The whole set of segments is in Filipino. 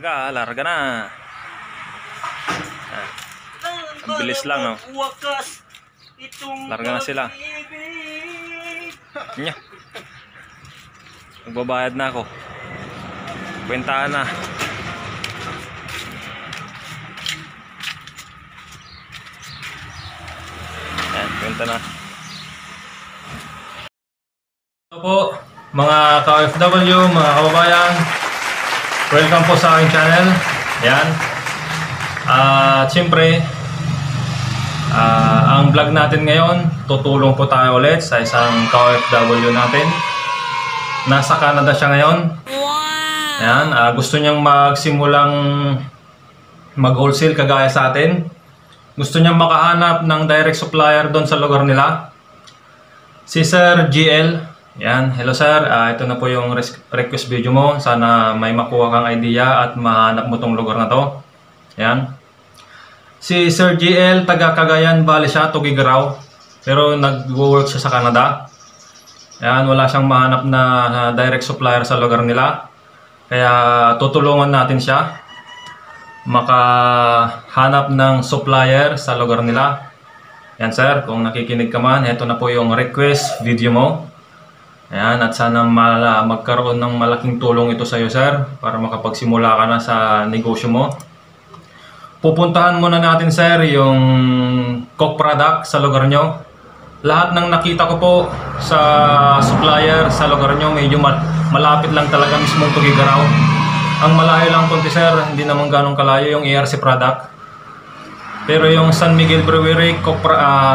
larga na. Ang bilis lang, no? Larga na sila. Nya. Magbabayad na ako. Kwentahan na. Ayan, kwenta na. Hello po, mga ka-OFW, mga kababayan. Welcome po sa aking channel. Ayan. At siyempre, ang vlog natin ngayon, tutulong po tayo ulit sa isang ka-OFW natin. Nasa Canada siya ngayon. Ayan, gusto niyang magsimulang mag-wholesale kagaya sa atin. Gusto niyang makahanap ng direct supplier doon sa lugar nila. Si Sir GL. Ayan, hello sir. Ito na po yung request video mo. Sana may makuha kang idea at mahanap mo tong lugar na to. Ayan. Si Sir GL, taga Cagayan Valley siya, Tugigaraw. Pero nag-work siya sa Canada. Ayan, wala siyang mahanap na direct supplier sa lugar nila. Kaya tutulungan natin siya makahanap ng supplier sa lugar nila. Ayan sir, kung nakikinig ka man, ito na po yung request video mo. Ayan, at sana magkaroon ng malaking tulong ito sa iyo sir, para makapagsimula ka na sa negosyo mo. Pupuntahan muna natin sir yung coke product sa lugar nyo. Lahat ng nakita ko po sa supplier sa lugar nyo, medyo malapit lang talaga mismong Tugigaraw. Ang malayo lang konti sir, hindi naman ganong kalayo yung ERC product. Pero yung San Miguel Brewery, coke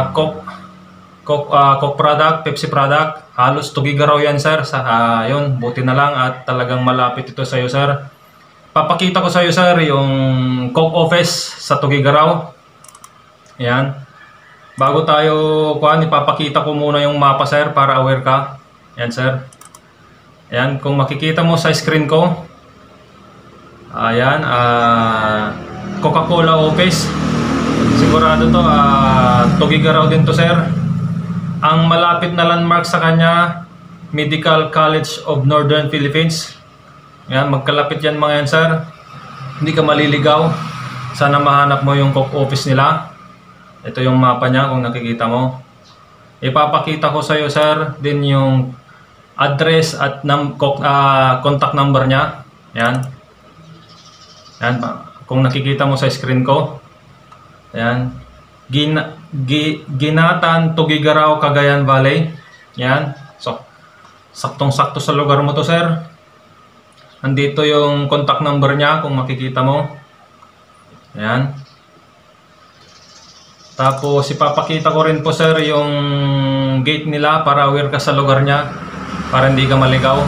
product, Pepsi product, halos Tugigaraw yan sir. Yun, buti na lang at talagang malapit ito sa iyo sir. Papakita ko sa iyo sir yung coke office sa Tugigaraw. Ayan. Bago tayo ipapakita ko muna yung mapa sir para aware ka. Ayan sir. Ayan, kung makikita mo sa screen ko. Ayan, Coca-Cola office. Sigurado to, Tugigaraw din to sir. Ang malapit na landmark sa kanya, Medical College of Northern Philippines. Ayan, magkalapit yan mga yan sir. Hindi ka maliligaw. Sana mahanap mo yung coke office nila. Ito yung mapa niya kung nakikita mo. Ipapakita ko sa iyo sir din yung address at contact number niya. Ayan. Ayan, kung nakikita mo sa screen ko. Ayan. Ginatan, Tugigaraw, Cagayan Valley. Ayan. So, saktong-sakto sa lugar mo to sir. Nandito yung contact number niya kung makikita mo. Ayan. Tapos ipapakita ko rin po sir yung gate nila para aware ka sa lugar niya, para hindi ka maligaw.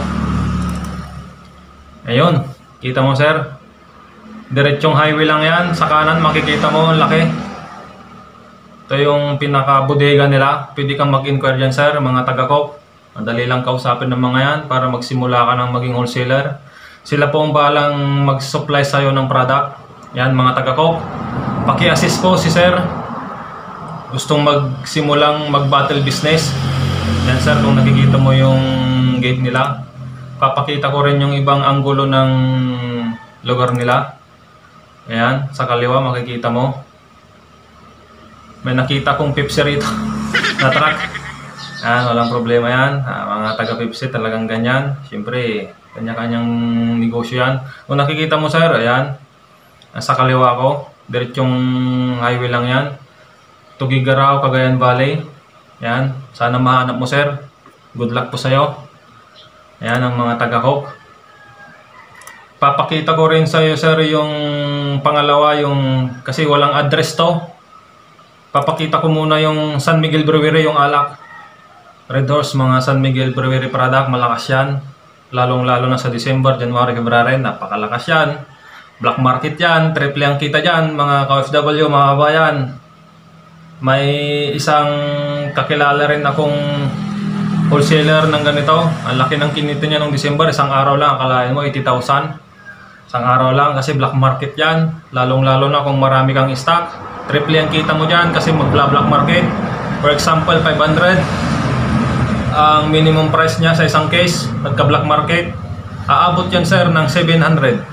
Ayun, kita mo sir. Diretsong highway lang yan. Sa kanan makikita mo ang laki. Ito yung pinaka bodega nila. Pwede kang mag-inquire dyan sir, mga taga-coke. Madali lang kausapin ng mga yan para magsimula ka ng maging wholesaler. Sila po ang balang mag-supply sa'yo ng product. Yan mga taga-coke. Paki-assist po si sir. Gustong magsimulang mag-battle business. Yan sir, kung nakikita mo yung gate nila. Papakita ko rin yung ibang anggulo ng lugar nila. Ayan, sa kaliwa makikita mo. May nakita kong Pepsi rito na truck. Ayan, walang problema yan. Mga taga-Pepsi talagang ganyan. Siyempre, kanya-kanyang negosyo yan. Kung nakikita mo sir, ayan. Sa kaliwa ko, diretsong highway lang yan. Tugigaraw, Cagayan Valley. Ayan, sana mahanap mo sir. Good luck po sa'yo. Ayan ang mga taga-coke. Papakita ko rin sa'yo sir yung pangalawa, kasi walang address to. Papakita ko muna yung San Miguel Brewery, yung alak. Red Horse, mga San Miguel Brewery product, malakas yan. Lalong-lalo na sa December, January, February, napakalakas yan. Black market yan, triple ang kita dyan, mga ka-OFW, mga kabayan. May isang kakilala rin akong wholesaler ng ganito. Ang laki ng kinita niya nung December, isang araw lang, akalain mo 80,000. Isang araw lang kasi black market yan. Lalong-lalo na kung marami kang stock. Triple ang kita mo dyan kasi mag-black market. For example, 500. Ang minimum price niya sa isang case, nagka-black market. Aabot yan sir ng 700.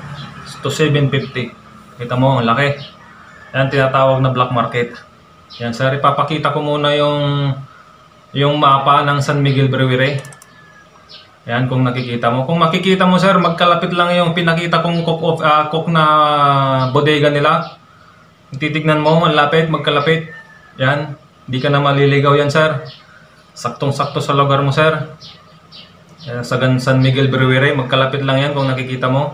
to 750. Kita mo, ang laki. Yan, tinatawag na black market. Yan sir, ipapakita ko muna yung mapa ng San Miguel Brewery. Yan, kung nakikita mo. Kung makikita mo sir, magkalapit lang yung pinakita kong cook na bodega nila. Titignan mo, malapit, magkalapit. Yan, hindi ka na maliligaw yan sir. Saktong-sakto sa lugar mo sir. Yan, sa San Miguel Brewery, magkalapit lang yan kung nakikita mo.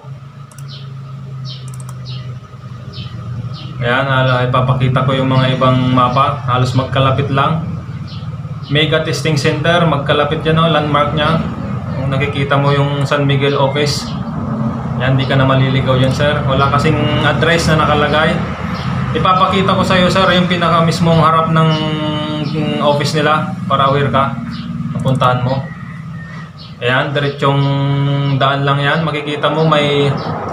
Ayan, ipapakita ko yung mga ibang mapa. Halos magkalapit lang. Mega Testing Center, magkalapit yan, landmark nya. Kung nakikita mo yung San Miguel office, yan, di ka na maliligaw yan sir. Wala kasing address na nakalagay. Ipapakita ko sa iyo sir yung pinaka mismong harap ng office nila para aware ka. Napuntahan mo. Ayan, diretsong daan lang yan. Makikita mo may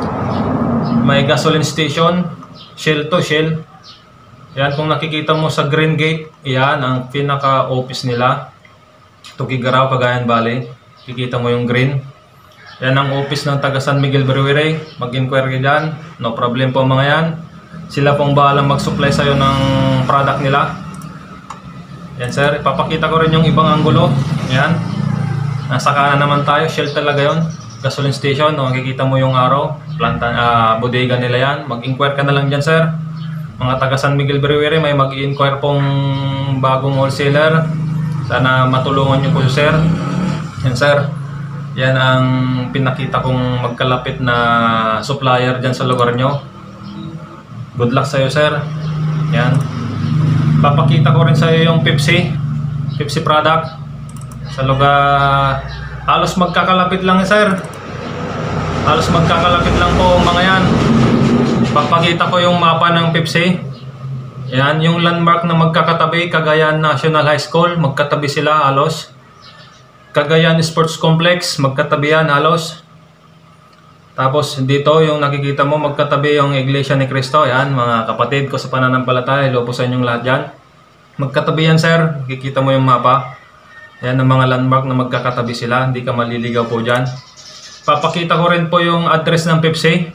gasoline station. Shell to Shell. Yan, kung nakikita mo sa Green Gate, yan ang pinaka-office nila. Tugigaraw, Cagayan Valley. Kikita mo yung green. Yan ang office ng taga San Miguel Brewery. Mag-inquire dyan. No problem po mga yan. Sila pong bahalang mag-supply sa'yo ng product nila. Yan sir, ipapakita ko rin yung ibang anggulo. Yan. Nasa kanan naman tayo. Shell talaga yon. Gasoline station, makikita mo yung araw, bodega nila yan. Mag-inquire ka na lang dyan sir. Mga taga San Miguel Brewery, may mag-inquire pong bagong wholesaler. Sana matulungan nyo po sir. Yan sir, yan ang pinakita kong magkalapit na supplier dyan sa lugar nyo. Good luck sa'yo sir. Yan. Papakita ko rin sa'yo yung Pepsi product sa lugar. Halos magkakalapit lang sir. Halos magkakalapit lang po mga yan. Papakita ko yung mapa ng Pepsi. Yan, yung landmark na magkakatabi, Cagayan National High School, magkatabi sila halos. Cagayan Sports Complex, magkatabi yan halos. Tapos dito yung nakikita mo, magkatabi yung Iglesia ni Cristo. Yan, mga kapatid ko sa pananampalataya, hello po sa inyong lahat dyan. Magkatabi yan sir, nakikita mo yung mapa. Yan ang mga landmark na magkakatabi sila, hindi ka maliligaw po dyan. Papakita ko rin po yung address ng Pepsi.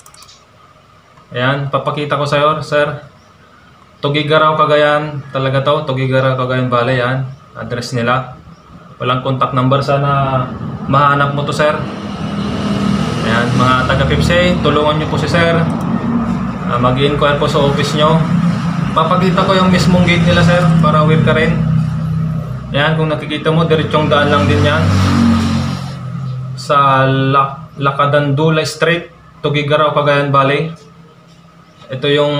Ayan, papakita ko sa iyo, sir. Tugigaraw, Cagayan, talaga to, Tugigaraw, Cagayan Valley, yan. Address nila. Walang contact number, sana mahanap mo to sir. Ayan, mga taga Pepsi, tulungan nyo po si sir. Mag-inquire po sa office nyo. Papakita ko yung mismong gate nila sir, para aware ka rin. Ayan, kung nakikita mo, diretsong daan lang din yan. Sa Lacadandula Street, Tugigaraw, Cagayan Valley. Ito yung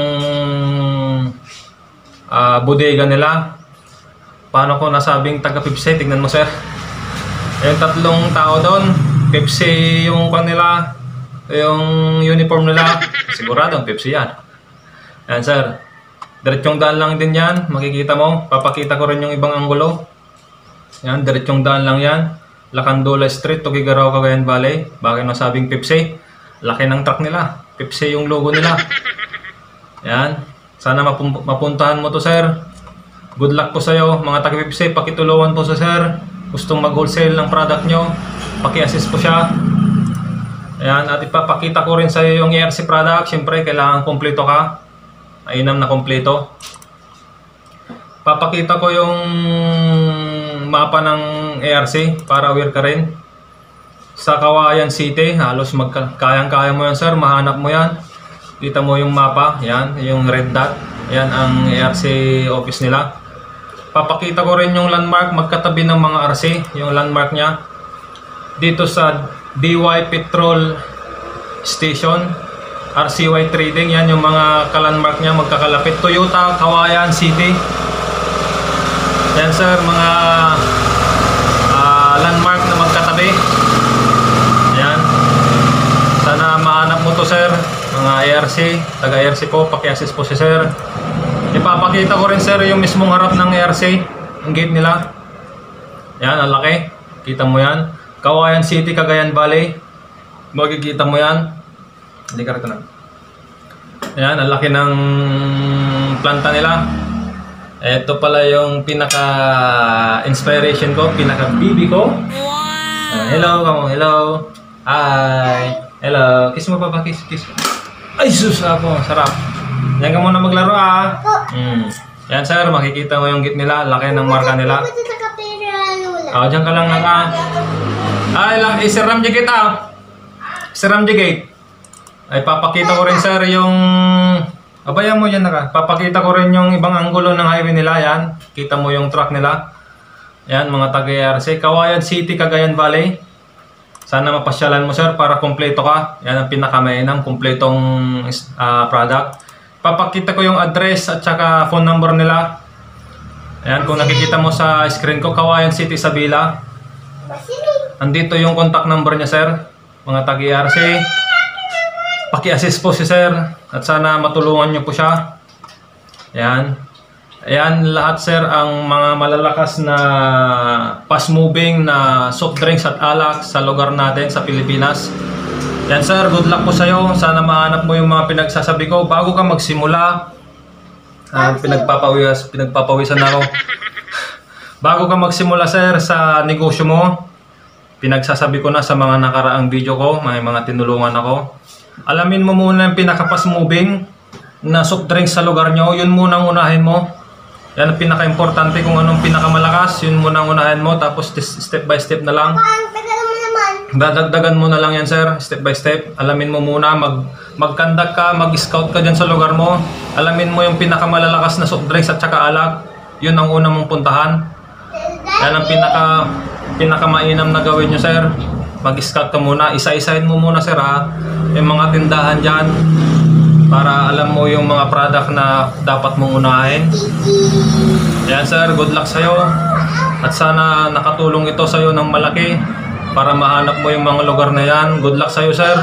bodega nila. Paano ko nasabing taga Pepsi? Tignan mo sir. Yung tatlong tao doon, Pepsi yung kanila, yung uniform nila. Siguradong Pepsi yan. Ayan sir. Diretsong daan lang din yan. Makikita mo. Papakita ko rin yung ibang anggulo. Yan, diretsong daan lang yan. Lacandula Street, Tugigaraw, Cagayan Valley. Bakit masabing Pepsi? Laki ng truck nila. Pepsi yung logo nila. Yan. Sana mapuntahan mo to sir. Good luck po sa'yo. Mga taga Pepsi, pakitulungan po sa sir. Gustong mag-wholesale ng product nyo, paki-assist po siya. Ayan. At ipapakita ko rin sa'yo yung ERC product. Siyempre, kailangan kompleto ka. Ainam na kompleto. Papakita ko yung mapa ng ERC para aware ka rin. Sa Cauayan City, halos kayang-kaya mo yan sir, mahanap mo yan. Kita mo yung mapa, yan, yung red dot. Yan ang ERC office nila. Papakita ko rin yung landmark, magkatabi ng mga RC, yung landmark nya. Dito sa DY Petrol Station, RCY Trading, yan yung mga kalandmark nya, magkakalapit. Toyota, Cauayan City. Yan sir, mga landmark na magkatabi. Yan. Sana mahanap mo to sir, mga ERC, taga ERC po, paki-assist po si sir. Ipapakita ko rin sir yung mismong harap ng ERC, ang gate nila. Yan, ang laki. Kita mo yan. Cauayan City, Cagayan Valley. Makikita mo yan. Hindi ka rito na. Yan, ang laki ng planta nila. Ito pala yung pinaka-inspiration ko, pinaka-BB ko. Hello, hello. Hi. Hello, kiss mo pa, kiss, kiss. Ay, sus ako, sarap. Yan ka muna maglaro Yan sir, makikita mo yung git nila, laki ng marka nila. Diyan ka lang Sir Ramji Gate Sir Ramji Gate. Ay, papakita ko rin sir yung... Abayan mo dyan Papakita ko rin yung ibang anggulo ng highway nila, yan. Kita mo yung truck nila. Yan, mga taga-ARC. Kawayan City, Cagayan Valley. Sana mapasyalan mo sir para kumpleto ka. Yan ang pinakamainam, kumpletong product. Papakita ko yung address at saka phone number nila. Ayan, kung nakikita mo sa screen ko, Kawayan City, Sabila. Andito yung contact number niya sir. Mga taga-ARC. Paki-assist po si sir at sana matulungan niyo po siya. Ayan. Ayan lahat sir ang mga malalakas na fast moving na soft drinks at alak sa lugar natin sa Pilipinas. Yan sir, good luck po sa iyo. Sana mahanap mo yung mga pinagsasabi ko bago ka magsimula. Pinagpapawisan na ako. Bago ka magsimula sir sa negosyo mo, pinagsasabi ko na sa mga nakaraang video ko, may mga tinulungan ako. Alamin mo muna yung pinaka-fast moving na soft drinks sa lugar nyo. Yun muna ang unahin mo. Yan ang pinaka-importante kung anong pinakamalakas. Yun muna ang unahin mo. Tapos step by step na lang. Dadagdagan mo na lang yan sir. Step by step. Alamin mo muna. Mag-conduct ka. Mag-scout ka dyan sa lugar mo. Alamin mo yung pinakamalalakas na soft drinks at saka alak. Yun ang una mong puntahan. Yan ang pinaka-mainam na gawin nyo sir. Mag-scout ka muna. Isa-isahin mo muna sir yung mga tindahan dyan para alam mo yung mga product na dapat mong unahin. Yan sir, good luck sa'yo at sana nakatulong ito sa'yo ng malaki para mahanap mo yung mga lugar na yan. Good luck sa'yo sir.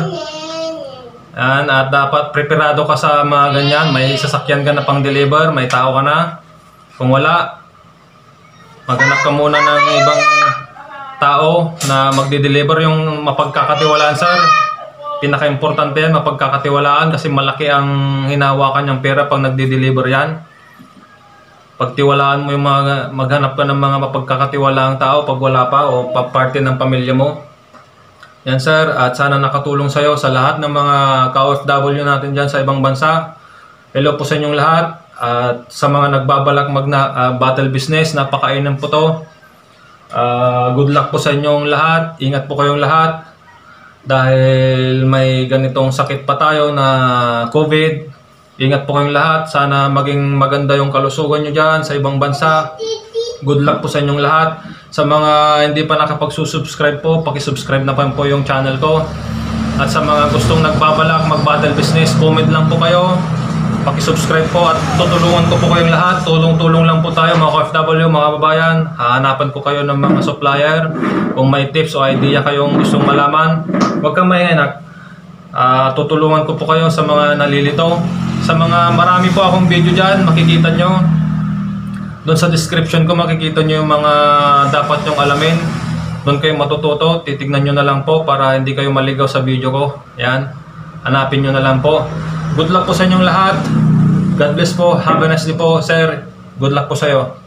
Yan, at dapat preparado ka sa mga ganyan. May sasakyan ka na pang deliver, may tao ka na. Kung wala, maghanap ka muna ng ibang tao na magde-deliver, yung mapagkakatiwalaan sir. Pinaka-importante yan, mapagkakatiwalaan kasi malaki ang hinawakan niyang pera pag nagde-deliver yan. Pagtiwalaan mo yung maghanap ka ng mga mapagkakatiwalaang tao pag wala pa o parte ng pamilya mo. Yan sir, at sana nakatulong sa'yo sa lahat ng mga ka-OFW natin dyan sa ibang bansa. Hello po sa inyong lahat at sa mga nagbabalak battle business, napakainam po to. Good luck po sa inyong lahat, ingat po kayong lahat. Dahil may ganitong sakit pa tayo na COVID, ingat po kayong lahat. Sana maging maganda yung kalusugan nyo dyan sa ibang bansa. Good luck po sa inyong lahat. Sa mga hindi pa nakapagsusubscribe po, pakisubscribe na po yung channel ko. At sa mga gustong nagbabalak mag-battle business, comment lang po kayo. Pakisubscribe po at tutulungan ko po kayong lahat. Tulong-tulong lang po tayo mga OFW, mga kababayan. Hahanapan ko kayo ng mga supplier. Kung may tips o idea kayong gustong malaman, huwag kang mahihinak. Tutulungan ko po kayo sa mga nalilito. Sa mga marami po akong video dyan, makikita nyo. Doon sa description ko makikita nyo yung mga dapat nyong alamin. Doon kayo matututo. Titignan nyo na lang po para hindi kayo maligaw sa video ko. Yan. Hanapin nyo na lang po. Good luck po sa inyong lahat. God bless po. Have a nice day po, sir. Good luck po sa iyo.